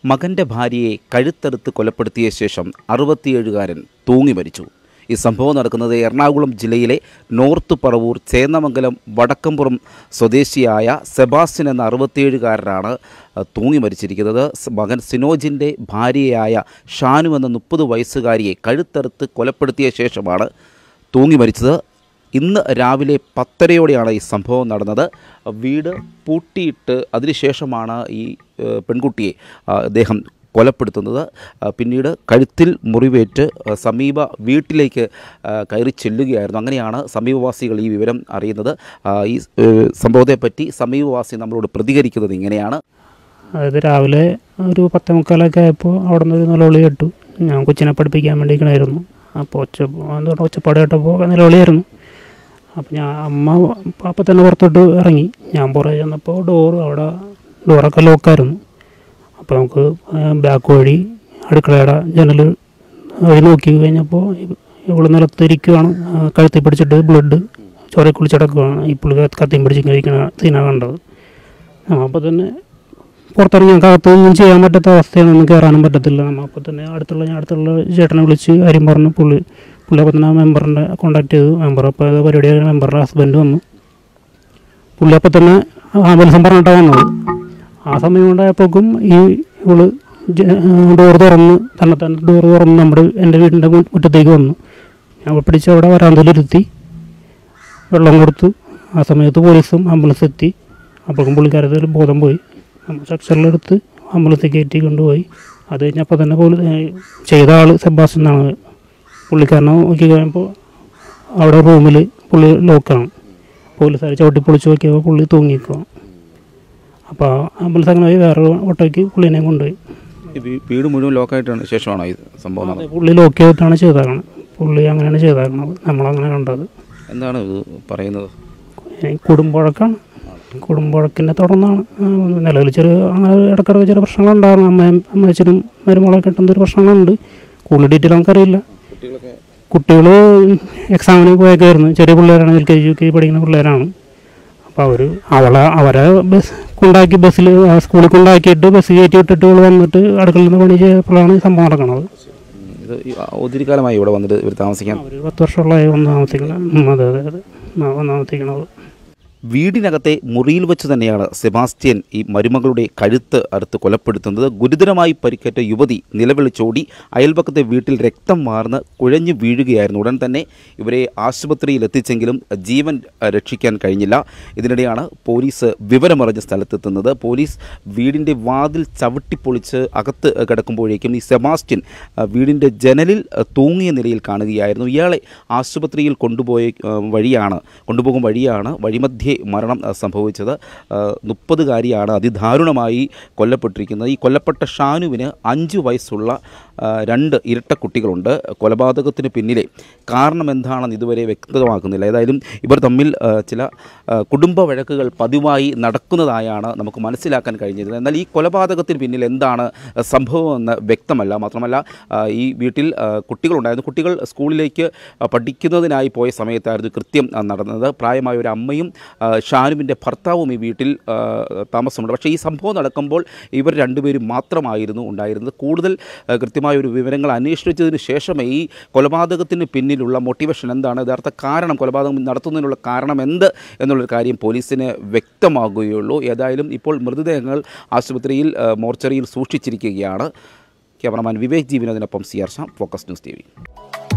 മകൻ്റെ ഭാര്യയെ കഴുത്തറുത്ത് കൊലപ്പെടുത്തിയ ശേഷം 67-കാരൻ തൂങ്ങി മരിച്ചു. ഈ സംഭവം നടക്കുന്നത് എറണാകുളം ജില്ലയിലെ നോർത്ത് പറവൂർ ചേന്നമംഗലം വടക്കംപുറം സ്വദേശിയായ സെബാസ്റ്റ്യൻ എന്ന 67-കാരനാണ് തൂങ്ങി മരിച്ചിരിക്കുന്നത്. മകൻ സിനോജിൻ്റെ ഭാര്യയായ ഷാനു എന്ന 30 വയസ്സുകാരിയെ കഴുത്തറുത്ത് കൊലപ്പെടുത്തിയ ശേഷമാണ് തൂങ്ങി മരിച്ചത്. ഇന്ന് രാവിലെ 10:30-യോടെയാണ് ഈ സംഭവം നടന്നത്. വീട് പൂട്ടിയിട്ട് അതിനുശേഷമാണ് ഈ പെൺകുട്ടിയെ അദ്ദേഹം കൊലപ്പെടുത്തുന്നത്. പിന്നീട് കഴുത്തിൽ മുറിവേറ്റ് സമീപ വീട്ടിലേക്ക് കയറി ചെല്ലുകയായിരുന്നു. അങ്ങനെയാണ് സമീപവാസികൾ ഈ വിവരം അറിയുന്നത്. ഈ സംഭവത്തെപ്പറ്റി സമീപവാസി നമ്മളോട് പ്രതികരിക്കുന്നത് ഇങ്ങനെയാണ്. അതായത് രാവിലെ ഒരു 10:45 ആയപ്പോൾ അവിടെ നിന്ന് ഒരു നിലവിളി കേട്ടു. ഞാൻ കൊച്ചിനെ പഠിപ്പിക്കാൻ വേണ്ടിയിരിക്കണമായിരുന്നു. അപ്പോൾ ഒച്ചപ്പാട് കേട്ടപ്പോൾ നിലവിളിയായിരുന്നു. അപ്പോൾ അമ്മ അപ്പം തന്നെ പുറത്തോട്ട് ഇറങ്ങി. ഞാൻ പുറകെ ചെന്നപ്പോൾ ഡോറൊക്കെ ലോക്കായിരുന്നു. അപ്പോൾ നമുക്ക് ബാക്ക് വഴി അടുക്കളയുടെ ജനൽ വഴി നോക്കി കഴിഞ്ഞപ്പോൾ ഇവള് നിലത്തിരിക്കുകയാണ്. കഴുത്തി പിടിച്ചിട്ട് ബ്ലഡ് ചോരയിൽ കുളിച്ചടക്കുകയാണ്. ഈ പുള്ളി കത്തിയും പിടിച്ചിരിക്കുന്ന സീനാണ് കണ്ടത്. അപ്പോൾ തന്നെ പുറത്തിറങ്ങി ഞങ്ങൾക്ക് അകത്തൊന്നും ചെയ്യാൻ പറ്റാത്ത അവസ്ഥയാണ്. ഒന്നും കയറാനും പറ്റത്തില്ല. അപ്പോൾ തന്നെ അടുത്തുള്ള ചേട്ടനെ വിളിച്ച് കാര്യം പറഞ്ഞു. പുള്ളി അപ്പോൾ തന്നെ ആ മെമ്പറിനെ കോൺടാക്ട് ചെയ്തു. മെമ്പർ അപ്പോൾ അത് പരിപാടിയായ മെമ്പറുടെ ഹസ്ബൻഡ് വന്നു. പുള്ളി അപ്പോൾ തന്നെ ആംബുലൻസും പറഞ്ഞിട്ടാണ് വന്നത്. ആ സമയം കൊണ്ടായപ്പോഴേക്കും ഇവള് ഡോർ തുറന്ന് എൻ്റെ വീടിൻ്റെ മുറ്റത്തേക്ക് വന്നു. ഞാൻ പിടിച്ച് അവിടെ വരാന്തയിലിരുത്തി വെള്ളം കൊടുത്തു. ആ സമയത്ത് പോലീസും ആംബുലൻസ് എത്തി. അപ്പോഴേക്കും പുള്ളിക്കാരത്തിൽ ബോധം പോയി. നമ്മൾ സ്ട്രക്ചറിലെടുത്ത് ആംബുലൻസിൽ കയറ്റി കൊണ്ടുപോയി. അത് കഴിഞ്ഞപ്പോൾ തന്നെ ചെയ്ത ആൾ സെബാസ്റ്റ്യൻ എന്നാണ്. പുള്ളിക്കാരനെ നോക്കി കഴിയുമ്പോൾ അവിടെ റൂമിൽ പുള്ളി ലോക്കാണ്. പോലീസുകാർ ചവിട്ടി പൊളിച്ച് നോക്കിയപ്പോൾ പുള്ളി തൂങ്ങിക്കുക. അപ്പോൾ ആംബുലൻസ് അങ്ങനെ പോയി വേറെ ഓട്ടോയ്ക്ക് പുള്ളിനെ കൊണ്ടുപോയി. വീട് മുഴുവൻ ലോക്കായിട്ടാണ് ശേഷമാണ് ഈ സംഭവം. പുള്ളി ലോക്ക് ചെയ്തിട്ടാണ് ചെയ്തേക്കണത്. പുള്ളി അങ്ങനെയാണ് ചെയ്തേക്കണത്. നമ്മളങ്ങനെ കണ്ടത്. എന്താണ് ഇത് പറയുന്നത്? കുടുംബവഴക്കാണ്. കുടുംബവഴക്കിനെ തുടർന്നാണ്. നിലവിൽ അങ്ങനെ ഇടയ്ക്കിടയ്ക്ക് ചില പ്രശ്നങ്ങളുണ്ടായിരുന്നു. അമ്മച്ചനും മരുമകളൊക്കെ കിട്ടുന്നൊരു പ്രശ്നങ്ങളുണ്ട്. കൂടുതൽ ഡീറ്റെയിൽ നമുക്കറിയില്ല. കുട്ടികൾ എക്സാമിന് പോയേക്കായിരുന്നു. ചെറിയ പിള്ളേരാണ്. LKG UKG പഠിക്കുന്ന പിള്ളേരാണ്. അപ്പോൾ അവരെ ബസ്സിൽ സ്കൂളിൽ കൊണ്ടാക്കിയിട്ട് ബസ് കയറ്റി വിട്ടിട്ട് വന്നിട്ട് അടുക്കളയിൽ നിന്ന് പണി ചെയ്തപ്പോഴാണ് സംഭവം നടക്കുന്നത്. ഇത് ഒത്തിരി കാലമായി ഇവിടെ വന്നിട്ട് ഇവർ താമസിക്കാൻ? ഒരു 10 വർഷമുള്ളതായി വന്ന് താമസിക്കണം. അതെ വന്ന് താമസിക്കണത്. വീടിനകത്തെ മുറിയിൽ വെച്ച് തന്നെയാണ് സെബാസ്റ്റ്യൻ ഈ മരുമകളുടെ കഴുത്ത് അറുത്ത് കൊലപ്പെടുത്തുന്നത്. ഗുരുതരമായി പരിക്കേറ്റ യുവതി നിലവിളിച്ചോടി അയൽപക്കത്തെ വീട്ടിൽ രക്തം വാർന്ന് കുഴഞ്ഞു വീഴുകയായിരുന്നു. ഉടൻ തന്നെ ഇവരെ ആശുപത്രിയിൽ എത്തിച്ചെങ്കിലും ജീവൻ രക്ഷിക്കാൻ കഴിഞ്ഞില്ല. ഇതിനിടെയാണ് പോലീസ് വിവരമറിഞ്ഞ സ്ഥലത്തെത്തുന്നത്. പോലീസ് വീടിൻ്റെ വാതിൽ ചവിട്ടിപ്പൊളിച്ച് അകത്ത് കിടക്കുമ്പോഴേക്കും ഈ സെബാസ്റ്റ്യൻ വീടിൻ്റെ ജനലിൽ തൂങ്ങിയ നിലയിൽ കാണുകയായിരുന്നു. ഇയാളെ ആശുപത്രിയിൽ കൊണ്ടുപോകും വഴിയാണ് വഴിമധ്യേ മരണം സംഭവിച്ചത്. 30-കാരിയാണ് അതിദാരുണമായി കൊല്ലപ്പെട്ടിരിക്കുന്നത്. ഈ കൊല്ലപ്പെട്ട ഷാനുവിന് 5 വയസ്സുള്ള 2 ഇരട്ട കുട്ടികളുണ്ട്. കൊലപാതകത്തിന് പിന്നിലെ കാരണം എന്താണെന്ന് ഇതുവരെ വ്യക്തമാക്കുന്നില്ല. ഏതായാലും ഇവർ തമ്മിൽ ചില കുടുംബ വഴക്കുകൾ പതിവായി നടക്കുന്നതായാണ് നമുക്ക് മനസ്സിലാക്കാൻ കഴിഞ്ഞത്. എന്നാൽ ഈ കൊലപാതകത്തിന് പിന്നിൽ എന്താണ് സംഭവമെന്ന് വ്യക്തമല്ല. മാത്രമല്ല ഈ വീട്ടിൽ കുട്ടികളുണ്ടായിരുന്നു. കുട്ടികൾ സ്കൂളിലേക്ക് പഠിക്കുന്നതിനായി പോയ സമയത്തായിരുന്നു കൃത്യം നടന്നത്. പ്രായമായ ഒരു അമ്മയും ഷാനുവിൻ്റെ ഭർത്താവും ഈ വീട്ടിൽ താമസമുണ്ട്. പക്ഷേ ഈ സംഭവം നടക്കുമ്പോൾ ഇവർ രണ്ടുപേരും മാത്രമായിരുന്നു ഉണ്ടായിരുന്നത്. കൂടുതൽ കൃത്യമായ ഒരു വിവരങ്ങൾ അന്വേഷിച്ചതിന് ശേഷമേ ഈ കൊലപാതകത്തിന് പിന്നിലുള്ള മോട്ടിവേഷൻ എന്താണ്, യഥാർത്ഥ കാരണം, കൊലപാതകം നടത്തുന്നതിനുള്ള കാരണം എന്ത് എന്നുള്ളൊരു കാര്യം പോലീസിന് വ്യക്തമാകുകയുള്ളൂ. ഏതായാലും ഇപ്പോൾ മൃതദേഹങ്ങൾ ആശുപത്രിയിൽ മോർച്ചറിയിൽ സൂക്ഷിച്ചിരിക്കുകയാണ്. ക്യാമറമാൻ വിവേക് ജി വിനോദിനൊപ്പം CR Shyam, focus news TV.